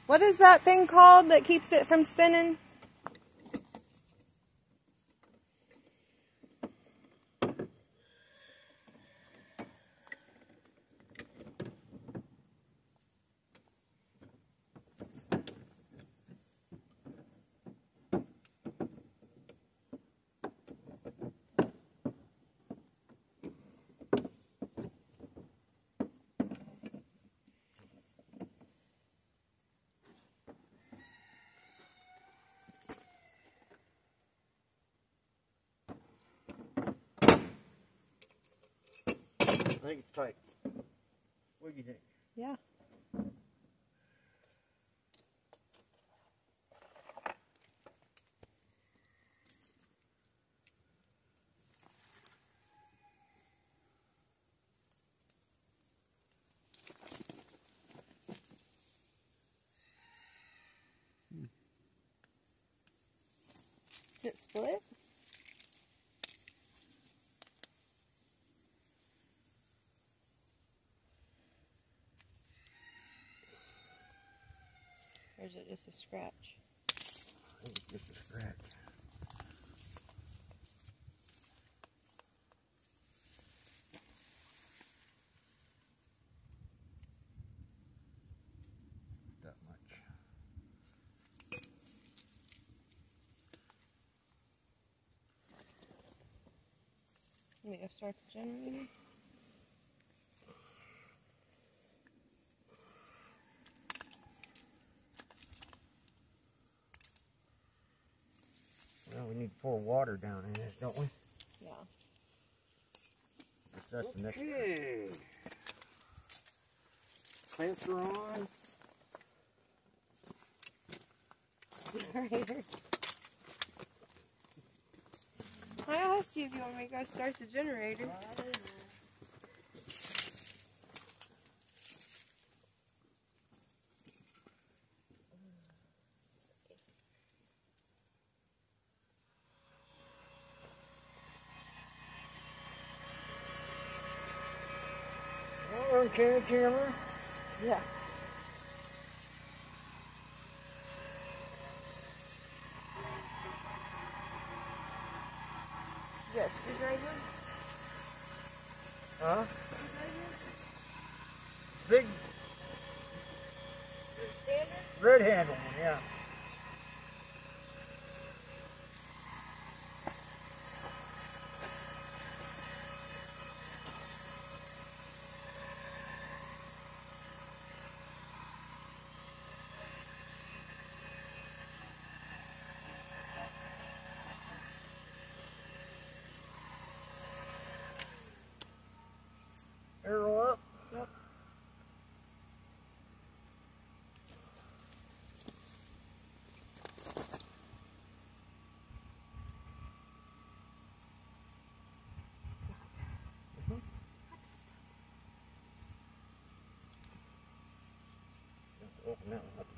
What is that thing called that keeps it from spinning? I think it's tight. What do you think? Yeah. Is it split? Or is it just a scratch? I think it's just a scratch. That much. Let me go start the generator. Well, we need to pour water down in it, don't we? Yeah. That's the next one. Clamps are on. Generator. I asked you if you want me to go start the generator. Okay, camera. Yeah. You got a screwdriver? Huh? Big Standard? red handle one, yeah. Arrow up. Yep. Open that one up.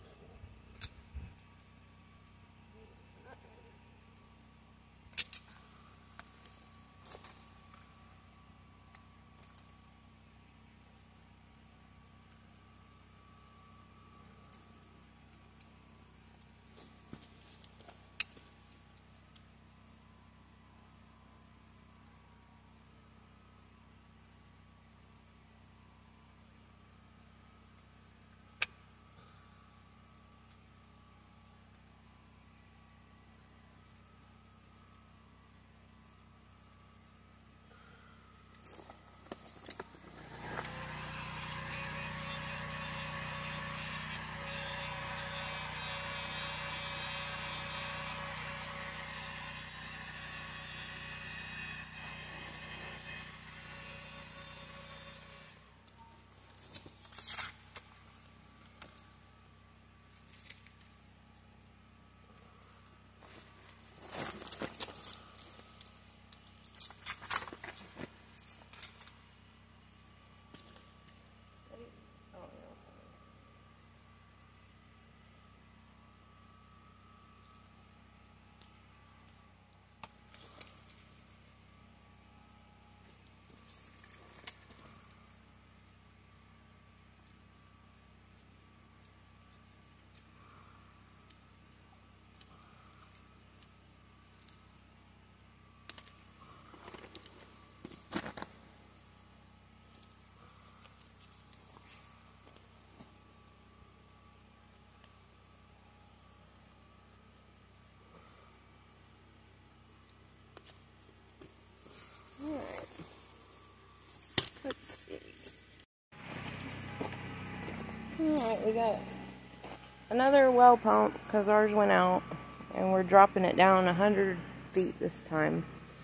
Alright, we got another well pump because ours went out, and we're dropping it down 100 feet this time.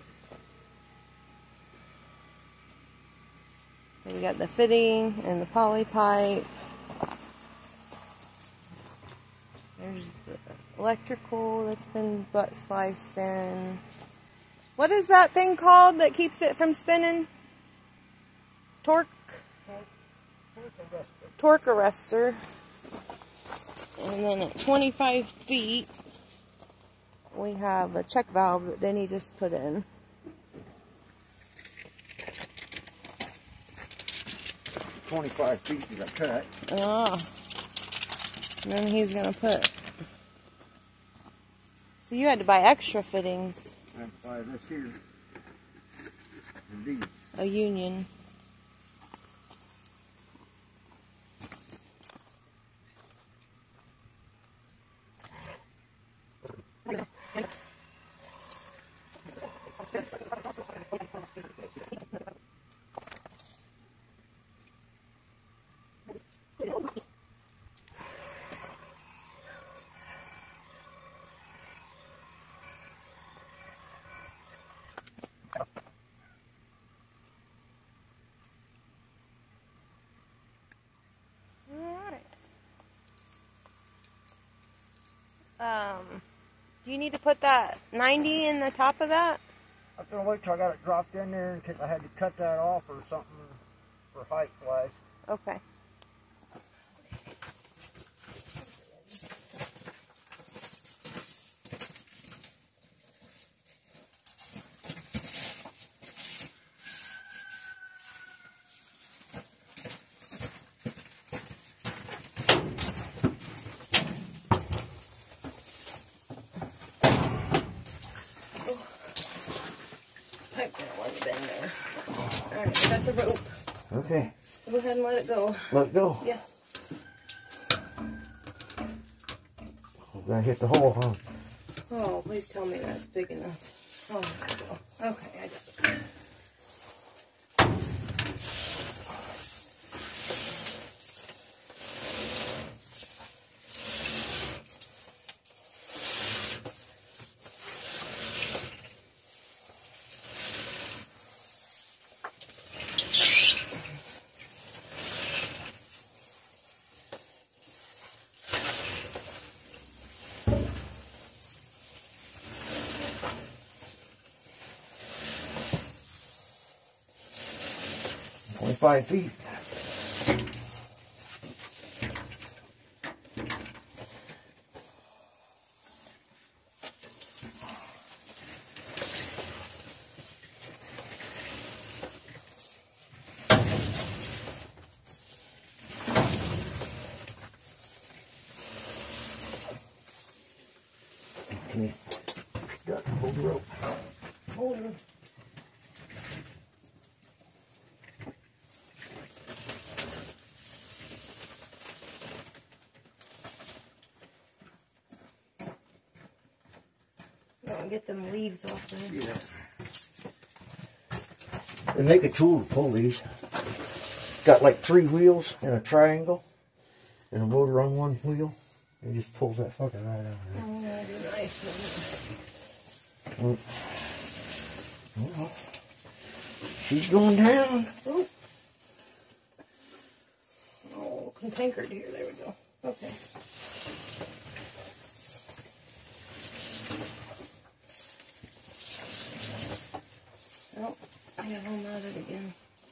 We got the fitting and the poly pipe. There's the electrical that's been butt spliced in. What is that thing called that keeps it from spinning? Torque arrestor. And then at 25 feet, we have a check valve that Denny just put in. 25 feet to the cut. Ah. And then he's going to put... So you had to buy extra fittings. I have to buy this here. Indeed. A union. Do you need to put that 90 in the top of that? I was going to wait till I got it dropped in there in case I had to cut that off or something for height wise. Okay. Alright, I got the rope. Okay. Go ahead and let it go. Let it go? Yeah. I'm going to hit the hole, huh? Oh, please tell me that's big enough. Oh my God. Okay, I got it. Five feet. Can you hold the rope? Hold it. Get them leaves off there. Yeah. They make a tool to pull these. Got like 3 wheels and a triangle and a motor on one wheel. It just pulls that fucker right out of there. Oh, that'd be nice. Oh. She's going down. Oh, cantankered here. There we go. Okay. Oh, I got all knotted again.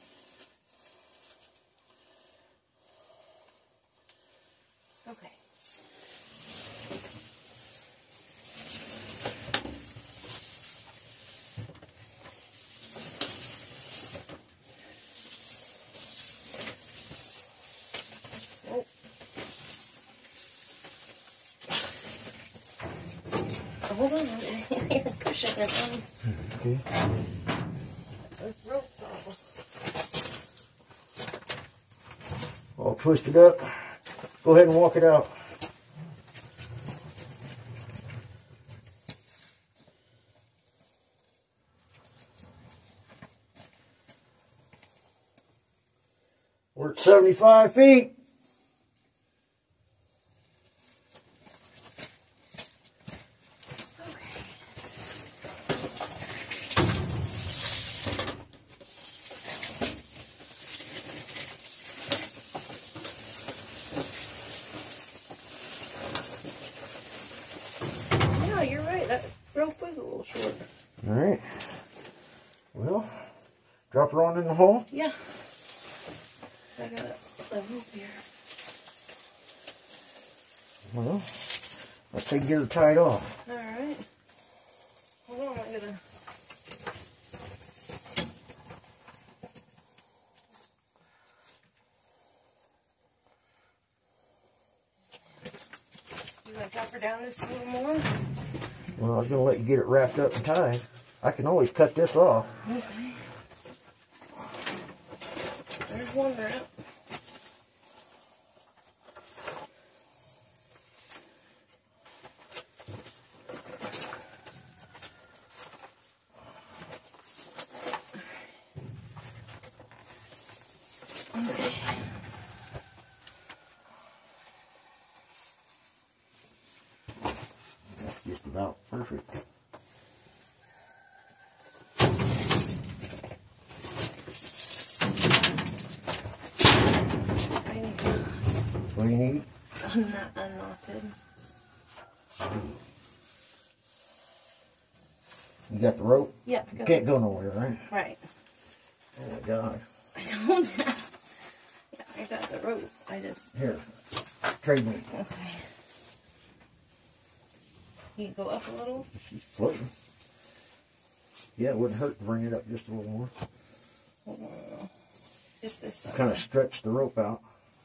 Okay. Oh. Hold on, you're pushing it on. Okay. This rope's All twisted up. Go ahead and walk it out. We're at 75 feet. short. Alright. Well, drop her on in the hole? Yeah. I got a rope here. Well, let's see, get her tied off. Alright. Hold on, I'm gonna... You want to drop her down just a little more? Well, I was going to let you get it wrapped up and tied. I can always cut this off. Okay. There's one wrap. That's just about perfect. What do you need? Unknotted. You got the rope? Yeah, I got Can't go nowhere, right? Right. Oh my God. I don't have... Yeah, I got the rope. I just... Here, trade me. Okay. You can go up a little? She's floating. Yeah, it wouldn't hurt to bring it up just a little more. Hold on. Get this up. Kind of stretch the rope out.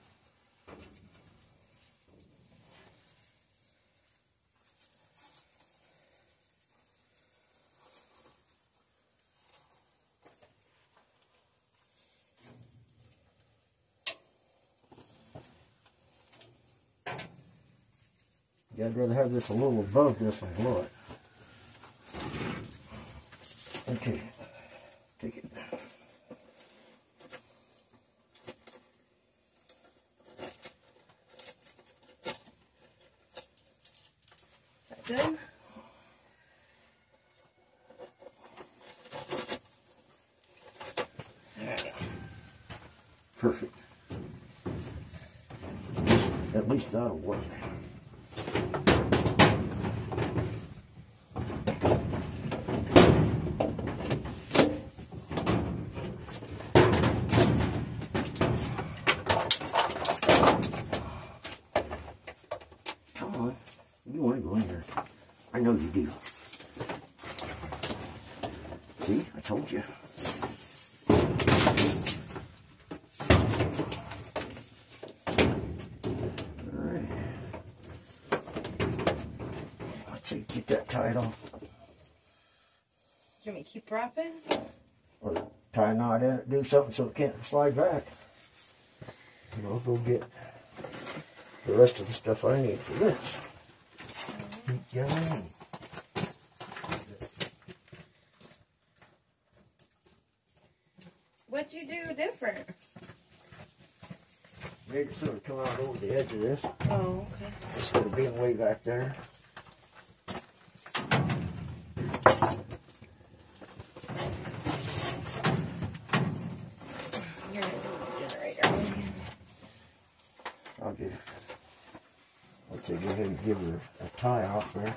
Yeah, I'd rather have this a little above this and below it. Okay, take it. That good? Alright. Perfect. At least that'll work. Come on. You want to go in there. I know you do. See? I told you. Get that tied off. Do you want me to keep wrapping? Or tie a knot in it, do something so it can't slide back. And I'll go get the rest of the stuff I need for this. Yummy. What'd you do different? Made it sort of come out over the edge of this. Oh, okay. Instead of being way back there. You're going to do the generator. I'll get it. Let's see, go ahead and give her a tie off there.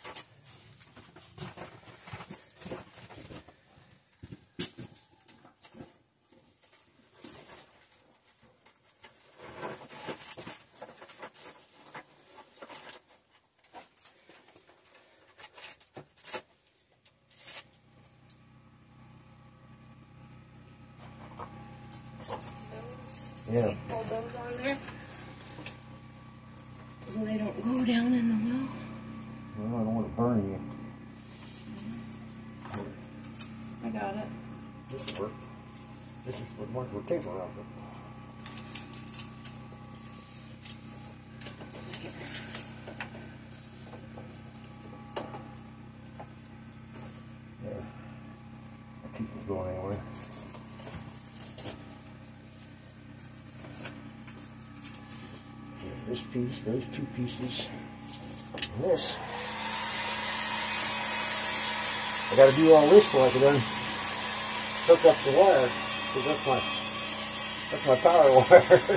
Yeah. Hold those on there so they don't go down in the well. Well, I don't want to burn you. I got it. This will work. This is what mark will taper out. Yeah. I'll keep it going anyway. This piece, those two pieces, and this. I got to do all this before I can hook up the wire, because that's my power wire.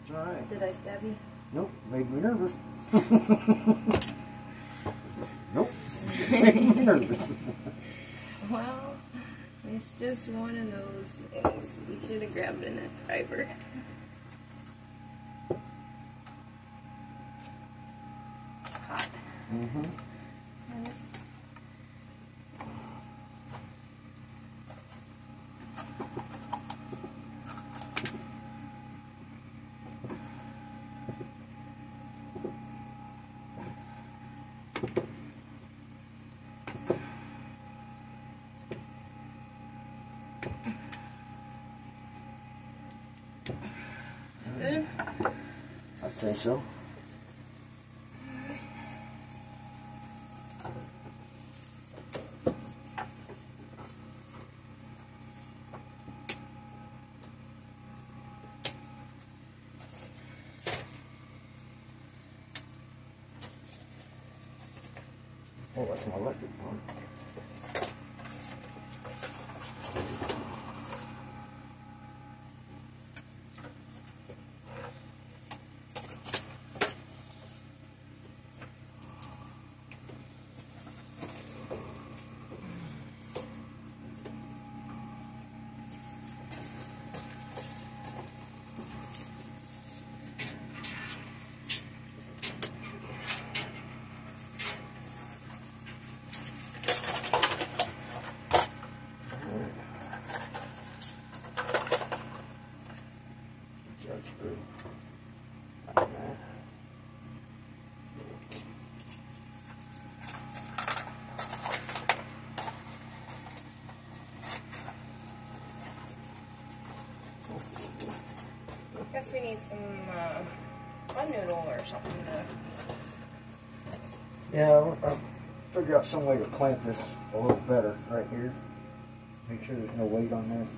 It's alright. Did I stab you? Nope, made me nervous. Nope, made me nervous. Well, it's just one of those things. You should have grabbed a neck fiber. It's hot. Mm-hmm. Good? I'd say so. Oh, that's my electric one. Guess we need some fun noodle or something to... Yeah, I'll figure out some way to clamp this a little better right here. Make sure there's no weight on there.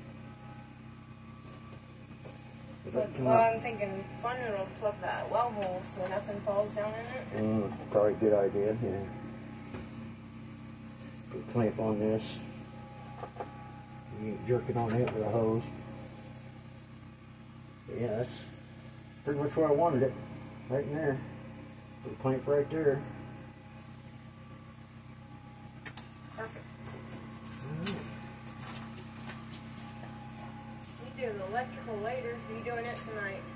Well, I'm thinking fun noodle plug that well hole so nothing falls down in it. Probably a good idea, yeah. Put a clamp on this. You ain't jerking on it with a hose. But yeah, that's pretty much where I wanted it. Right in there. Put a clamp right there. Perfect. You do the electrical later. Are you doing it tonight?